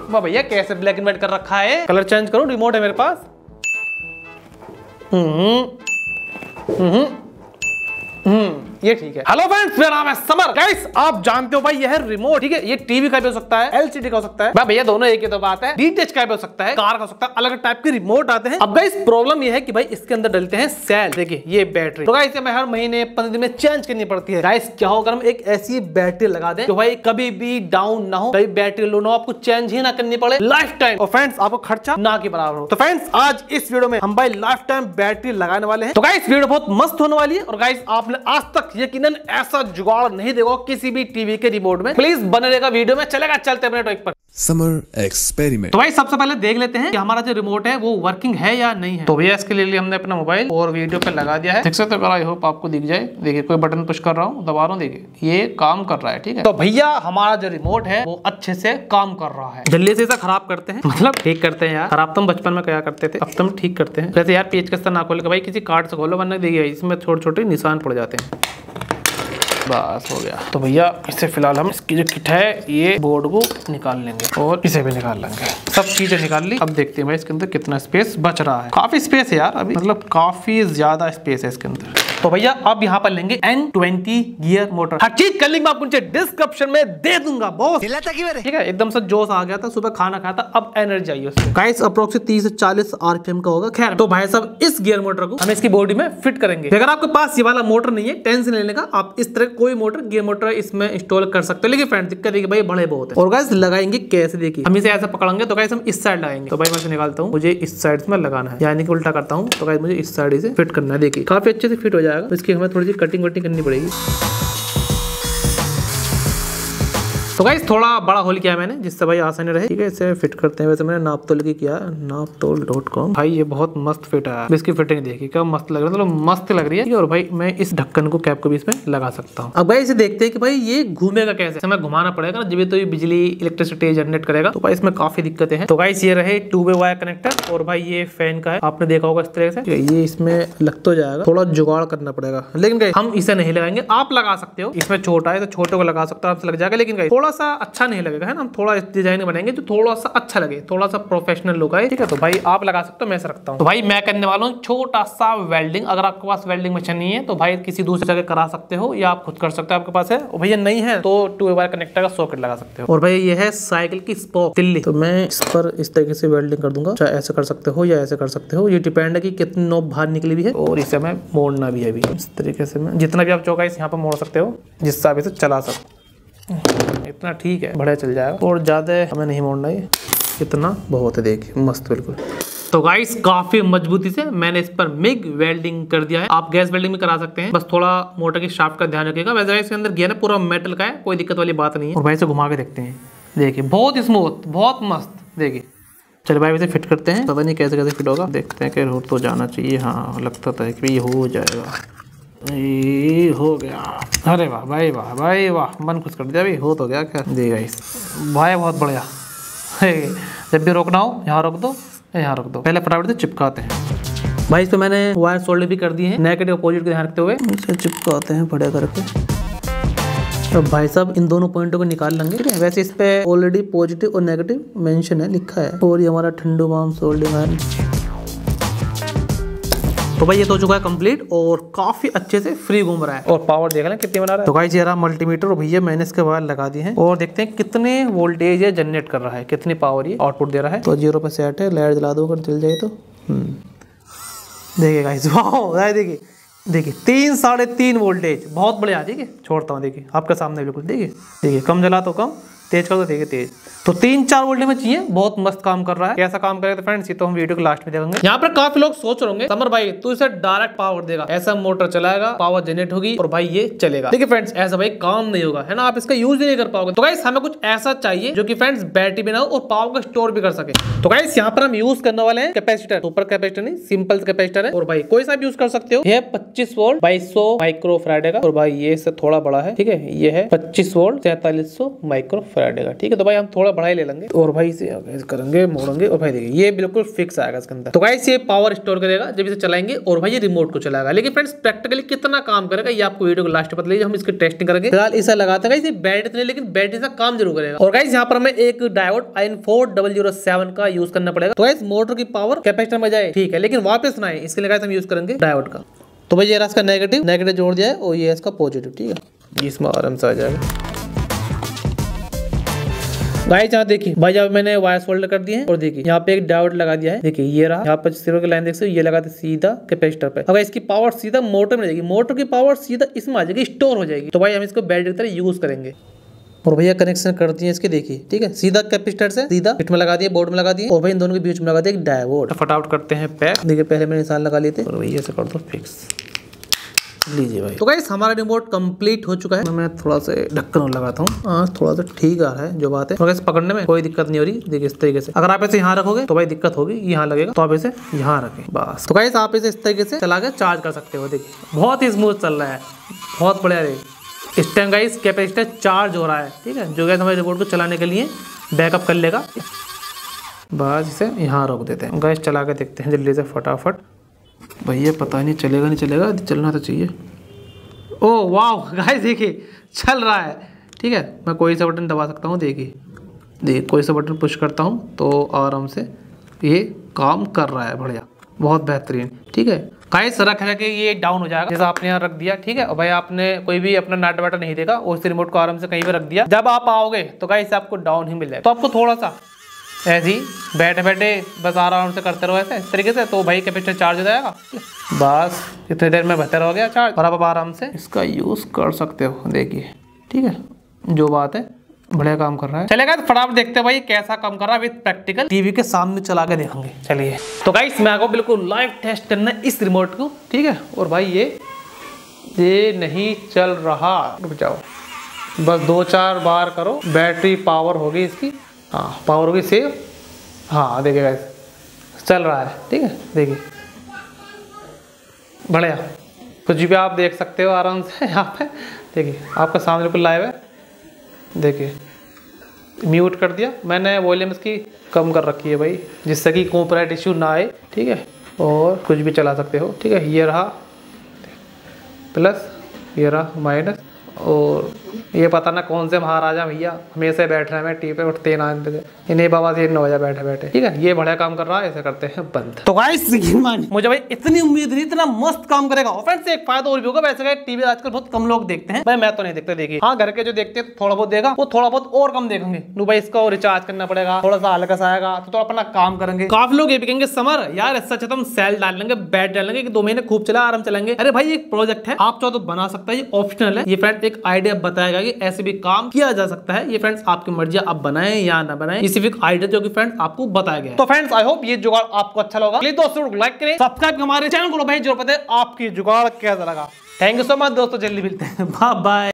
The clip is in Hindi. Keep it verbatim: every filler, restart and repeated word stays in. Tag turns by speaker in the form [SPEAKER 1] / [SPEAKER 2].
[SPEAKER 1] भैया कैसे ब्लैक एंड व्हाइट कर रखा है, कलर चेंज करो, रिमोट है मेरे पास। हम्म हम्म हम्म ये ठीक है। हेलो फ्रेंड्स, मेरा नाम है समर। गाइस आप जानते हो भाई यह है रिमोट, ठीक है। ये टीवी का भी हो सकता है, एलसीडी का हो सकता है, भाई भैया दोनों एक ही तो बात है। डीटीएच का भी हो सकता है, कार का हो सकता है, अलग अलग टाइप के रिमोट आते हैं। अब गाइस प्रॉब्लम ये है कि भाई इसके अंदर डलते हैं सेल। देखिए ये बैटरी, तो गाइस हमें हर महीने पंद्रह दिन में चेंज करनी पड़ती है। गाइस क्या होगा, हम एक ऐसी बैटरी लगा दें जो भाई कभी भी डाउन ना हो, कभी बैटरी लो ना हो, आपको चेंज ही ना करनी पड़े लाइफ टाइम, और फ्रेंड्स आपको खर्चा ना के बराबर हो। तो फ्रेंड्स आज इस वीडियो में हम भाई लाइफ टाइम बैटरी लगाने वाले हैं। तो गाइस वीडियो बहुत मस्त होने वाली है, और गाइस आपने आज तक यकीनन ऐसा जुगाड़ नहीं देखो किसी भी टीवी के रिमोट में। प्लीज बने रहेगा वीडियो में। चलेगा, चलते अपने टॉपिक पर।
[SPEAKER 2] Summer experiment.
[SPEAKER 1] तो भाई सबसे पहले देख लेते हैं कि हमारा जो रिमोट है वो वर्किंग है या नहीं है। तो भैया इसके लिए हमने अपना मोबाइल और वीडियो पे लगा दिया है, देख सकते हो। आई होप आपको दिख जाए। देखिए कोई बटन पुश कर रहा हूँ, दबा रहा हूँ, देखिए ये काम कर रहा है, ठीक है। तो भैया हमारा जो रिमोट है वो अच्छे से काम कर रहा है। जल्दी से इसे खराब करते हैं, मतलब ठीक करते हैं यार। खराब तो हम बचपन में क्या करते थे, अब तो हम ठीक करते हैं। वैसे यार पेज कस्ता ना खोल के भाई किसी कार्ड से खोलो, वरना देखिए इसमें छोटे छोटे निशान पड़ जाते हैं। बस हो गया। तो भैया इससे फिलहाल हम इसकी जो किट है ये बोर्ड को निकाल लेंगे और इसे भी निकाल लेंगे। सब चीजें निकाल ली। अब देखते हैं भाई इसके अंदर कितना स्पेस बच रहा है। काफी स्पेस है यार अभी, मतलब काफी ज्यादा स्पेस है इसके अंदर। तो भैया अब यहाँ पर लेंगे एन ट्वेंटी गियर मोटर। हर चीज का लिंक मैं आपको डिस्क्रिप्शन में दे दूंगा बॉस, ठीक है। एकदम से जोश आ गया था, सुबह खाना खाया था, अब एनर्जी आई उसमें। गाइस अप्रोक्स तीस से चालीस आरपीएम का होगा। खैर तो भाई साहब इस गियर मोटर को हम इसकी बॉडी में फिट करेंगे। अगर आपके पास ये वाला मोटर नहीं है, टेंशन लेने का, आप इस तरह कोई मोटर गियर मोटर इसमें इंस्टॉल कर सकते हो। लेकिन फ्रेंड दिक्कत है कि भाई बड़े बहुत है। और गाइस लगाएंगे कैसे, देखिए हम इसे ऐसे पकड़ेंगे तो गाइस हम इस साइड लगाएंगे। तो भाई मैं इसे निकालता हूँ, मुझे इस साइड में लगाना है, यानी कि उल्टा करता हूँ। तो गाइस मुझे इस साइड से फिट करना है। देखिए काफी अच्छे से फिट हो जाएगा। इसकी हमें थोड़ी सी कटिंग वटिंग करनी पड़ेगी। तो गाइस थोड़ा बड़ा होल किया मैंने, जिससे भाई आसानी रहे, ठीक है। इसे फिट करते हैं। वैसे मैंने नापतोल की किया, नापतोल डॉट कॉम। भाई ये बहुत मस्त फिट है। इसकी फिटिंग देखिए क्या मस्त लग रहा है, मतलब मस्त लग रही है। और भाई मैं इस ढक्कन को, कैप को भी इसमें लगा सकता हूँ। अब भाई इसे देखते हैं कि भाई ये घूमेगा कैसे। हमें घुमाना पड़ेगा ना, जब तो ये बिजली इलेक्ट्रिसिटी जनरेट करेगा। तो भाई इसमें काफी दिक्कतें हैं। तो गाइस ये रहे टू वे वायर कनेक्टर, और भाई ये फैन का है, आपने देखा होगा इस तरह से। ये इसमें लग तो जाएगा, थोड़ा जुगाड़ करना पड़ेगा, लेकिन गाइस हम इसे नहीं लगाएंगे। आप लगा सकते हो, इसमें छोटा है तो छोटे को लगा सकते हो, आपसे लग जाएगा। लेकिन गाइस थोड़ा सा अच्छा नहीं लगेगा, है ना। हम थोड़ा इस डिजाइन बनाएंगे जो थोड़ा सा अच्छा लगे, थोड़ा सा प्रोफेशनल लुक आए, ठीक है। तो भाई आप लगा सकते हो, मैं ऐसा रखता हूँ। तो भाई मैं करने वाला हूँ छोटा सा वेल्डिंग। अगर आपके पास वेल्डिंग मशीन नहीं है तो भाई किसी दूसरी जगह करा सकते हो, या आप खुद कर सकते हो। आपके पास है, और भैया नहीं है तो टू वे वायर कनेक्टर का सॉकेट लगा सकते हो। और भाई ये है साइकिल की स्पोक तिल्ली। तो मैं इस पर इस तरीके से वेल्डिंग कर दूंगा। चाहे ऐसे कर सकते हो या ऐसे कर सकते हो, ये डिपेंड है कि कितनी नोब बाहर निकली भी है, और इसे मैं मोड़ना भी है अभी। इस तरीके से मैं जितना भी आप चाहो गाइस यहाँ पर मोड़ सकते हो, जिससे आप इसे चला सकते। इतना ठीक है, बढ़िया चल जाएगा, और ज्यादा हमें नहीं मोड़ना है। इतना बहुत है, देखिए मस्त बिल्कुल। तो गाइस काफी मजबूती से मैंने इस पर मिग वेल्डिंग कर दिया है। आप गैस वेल्डिंग भी करा सकते हैं, बस थोड़ा मोटर की शाफ्ट का ध्यान रखिएगा। वैसे इसके अंदर गियर है पूरा मेटल का है, कोई दिक्कत वाली बात नहीं है। और भाई से घुमा के देखते हैं, देखिए बहुत स्मूथ, बहुत मस्त। देखिए चलो भाई इसे फिट करते हैं, पता नहीं कैसे कैसे फिट होगा, देखते हैं। कि हो तो जाना चाहिए, हाँ लगता था कि ये हो जाएगा। ये हो गया, अरे वाह भाई, वाह भाई वाह, मन खुश कर दिया। अभी हो तो गया क्या, देगा इस भाई बहुत बढ़िया। जब भी रोकना हो यहाँ रोक दो, यहाँ रोक दो। पहले फटाफट से चिपकाते हैं भाई। इस पे मैंने वायर सोल्डर भी कर दिए हैं, नेगेटिव अपोजिट को ध्यान रखते हुए इसे चिपकाते हैं बढ़िया करके। तो भाई साहब इन दोनों पॉइंटों को निकाल लेंगे, ठीक है। वैसे इस पे ऑलरेडी पॉजिटिव और नेगेटिव मेंशन है, लिखा है। और ये हमारा ठंडू बाम सोल्डिंग है। तो भाई ये तो हो चुका है कंप्लीट, और काफी अच्छे से फ्री घूम रहा है। और पावर देख लें कितनी बना रहा है। तो गाइस ये रहा मल्टीमीटर, और भैया मैंने इसके वायर लगा दिए हैं, और देखते हैं कितने वोल्टेज ये जनरेट कर रहा है, कितनी पावर ये आउटपुट दे रहा है। तो जीरो पे सेट है, लाइट जला दो अगर जल जाए तो। देखिए गाइस, वाह देखिए देखिए तीन साढ़े तीन वोल्टेज, बहुत बढ़िया। देखिए छोड़ता हूँ, देखिए आपके सामने बिल्कुल। देखिए देखिए कम जला तो कम, तेज कर दो देखिए तेज। तो तीन चार वोल्ट में चाहिए, बहुत मस्त काम कर रहा है। कैसा काम करेगा तो फ्रेंड्स ये तो हम वीडियो के लास्ट में देखेंगे। यहाँ पर काफी लोग सोच रहे होंगे समर भाई तू इसे डायरेक्ट पावर देगा, ऐसा मोटर चलाएगा, पावर जनरेट होगी और भाई ये चलेगा। देखिए फ्रेंड्स ऐसा भाई काम नहीं होगा, है ना। आप इसका यूज नहीं कर पाओगे। तो गाइस हमें कुछ ऐसा चाहिए जो कि फ्रेंड्स बैटरी भी ना हो और पावर को स्टोर भी कर सके। तो गाइस यहाँ पर हम यूज करने वाले हैं कैपेसिटर। सुपर कैपेसिटर नहीं, सिंपल कैपेसिटर है, और भाई कोई सा भी यूज कर सकते हो। ये पच्चीस वोल्ट बाईस सौ माइक्रो फैराडे का, और भाई ये से थोड़ा बड़ा है, ठीक है। ये है पच्चीस वोल्ट तैतालीस सौ माइक्रो फ्राइडे का। ठीक है, तो भाई हम थोड़ा बढ़ाई ले लेंगे और भाई इसे करेंगे, मोड़ेंगे और भाई देखिए ये बिल्कुल फिक्स आएगा इसके अंदर। तो गाइस ये पावर स्टोर करेगा जब इसे चलाएंगे और भाई ये रिमोट को चलाएगा। लेकिन फ्रेंड्स प्रैक्टिकली कितना काम करेगा ये आपको वीडियो को लास्ट में पता लीजिए, हम इसकी टेस्टिंग करेंगे। फिलहाल इसे लगाते हैं बैटरी इतने, लेकिन बैटरी से काम जरूर करेगा। और गाइस यहाँ पर हमें एक diode I N four double zero seven का यूज करना पड़ेगा। तो गाइस मोटर की पावर कैपेसिटर में जाए, ठीक है, लेकिन वापस ना आए, इसके लिए गाइस हम यूज करेंगे डायोड का। तो भाई ये रहा इसका नेगेटिव, नेगेटिव जोड़ दिया है और ये इसका पॉजिटिव। ठीक है, इसमें आराम से आ जाएगा। गाइस यहाँ देखिए भाई जब मैंने वायर सोल्डर कर दिए हैं और देखिए यहाँ पे एक डायोड लगा दिया है। देखिए ये रहा, यहाँ पर सिल्वर की लाइन देख सकते हो, ये लगा दे सीधा कैपेसिटर पे। अगर इसकी पावर सीधा मोटर में जाएगी, मोटर की पावर सीधा इसमें आ जाएगी, स्टोर हो जाएगी। तो भाई हम इसको बैटरी की तरह यूज करेंगे। और भैया कनेक्शन कर दिए इसके, देखिए ठीक है, सीधा कैपेसिटर से सीधा किट में लगा दिए, बोर्ड में लगा दिए और भाई इन दोनों के बीच में लगा दिया एक डायोड। फटाफट करते हैं पैक। देखिए पहले मैंने निशान लगा लिए थे और भैया से कर दो फिक्स, लीजिए भाई। तो गाइस हमारा रिमोट कंप्लीट हो चुका है। मैं थोड़ा सा ढक्कन लगाता हूँ, हाँ थोड़ा सा ठीक आ रहा है जो बात है। और पकड़ने में कोई दिक्कत नहीं हो रही। देखिए इस तरीके से अगर आप इसे यहाँ रखोगे तो भाई दिक्कत होगी, यहाँ लगेगा, तो आप इसे यहाँ रखें बस। तो गाइस आप इसे इस तरीके से चला के चार्ज कर सकते हो। देखिए बहुत ही स्मूथ चल रहा है, बहुत बढ़िया है। इस टाइम गाइस कैपेसिटर चार्ज हो रहा है, ठीक है, जो गाइस हमारे रिमोट को चलाने के लिए बैकअप कर लेगा। बस इसे यहाँ रोक देते हैं। गाइस चला के देखते हैं जल्दी से फटाफट। भैया पता नहीं चलेगा नहीं चलेगा, चलना तो चाहिए। ओह वाह गाइस देखिए चल रहा है। ठीक है, मैं कोई सा बटन दबा सकता हूँ। देखिए देखिए कोई सा बटन पुश करता हूँ तो आराम से ये काम कर रहा है, बढ़िया, बहुत बेहतरीन। ठीक है गाइस रख रख के ये डाउन हो जाएगा, जैसा आपने यहाँ रख दिया। ठीक है, और भाई आपने कोई भी अपना नाट वाटा नहीं देगा, उस रिमोट को आराम से कहीं भी रख दिया। जब आप आओगे तो गाइस आपको डाउन ही मिल जाएगा। तो आपको थोड़ा सा ऐसे ही बैठे बैठे बस आराम से करते रहो ऐसे इस तरीके से, तो भाई कैपेसिटर चार्ज हो जाएगा। बस इतनी देर में बेहतर हो गया चार्ज और अब आप आराम से इसका यूज कर सकते हो। देखिए ठीक है, जो बात है बढ़िया काम कर रहा है। चलेगा तो फटाफट देखते हैं भाई कैसा काम कर रहा है विद प्रैक्टिकल। टीवी के सामने चला के देखेंगे। चलिए तो गाइस मैं आपको बिल्कुल लाइव टेस्ट करना है इस रिमोट को। ठीक है, और भाई ये ये नहीं चल रहा, रुक जाओ, बस दो चार बार करो, बैटरी पावर होगी इसकी, हाँ पावर होगी सेव। हाँ देखिए गाइस चल रहा है। ठीक है देखिए बढ़िया, कुछ भी आप देख सकते हो आराम से यहाँ पे। देखिए आपका सामने बिल्कुल लाइव है। देखिए म्यूट कर दिया मैंने, वॉल्यूम इसकी कम कर रखी है भाई, जिससे कि कॉपीराइट इश्यू ना आए। ठीक है, और कुछ भी चला सकते हो। ठीक है, ये रहा प्लस, ये रहा माइनस, और ये पता ना कौन से महाराजा भैया हमेशा बैठ रहे हैं टीवी पे, उठते ना इन्हें बाबा से न हो जाए बैठे बैठे। ठीक है, ये बढ़िया काम कर रहा है, ऐसे करते हैं बंद। तो गाइस मुझे भाई इतनी उम्मीद नहीं, इतना मस्त काम करेगा। और फ्रेंड्स एक फायदा और भी होगा, वैसे टीवी आजकल बहुत कम लोग देखते हैं भाई, मैं तो नहीं देखता। देखिए हाँ घर के जो देखते हैं थोड़ा बहुत देगा, वो थोड़ा बहुत और कम देखेंगे। नो भाई इसका रिचार्ज करना पड़ेगा, थोड़ा सा हल्का सा आएगा तो, तो अपना काम करेंगे। काफी लोग ये भी कहेंगे समर यार इससे अच्छा हम सेल डाल लेंगे, बैट डाल लेंगे कि दो महीने खूब चला आराम चलेंगे। अरे भाई एक प्रोजेक्ट है, आप चाहो तो बना सकता है, ये ऑप्शनल है। ये फ्रेंड एक आइडिया बताएगा कि ऐसे भी काम किया जा सकता है। ये फ्रेंड्स आपकी मर्जी, आप बनाएं या ना बनाएं, स्पेसिफिक आइडिया जो कि फ्रेंड्स आपको बताया गया है। तो फ्रेंड्स आई होप ये जुगाड़ आपको अच्छा लगा। प्लीज दोस्तों लाइक करें, सब्सक्राइब हमारे चैनल को भाई, जो पता है आपकी जुगाड़ कैसा लगा। थैंक यू सो मच दोस्तों, जल्दी मिलते हैं, बाय बाय।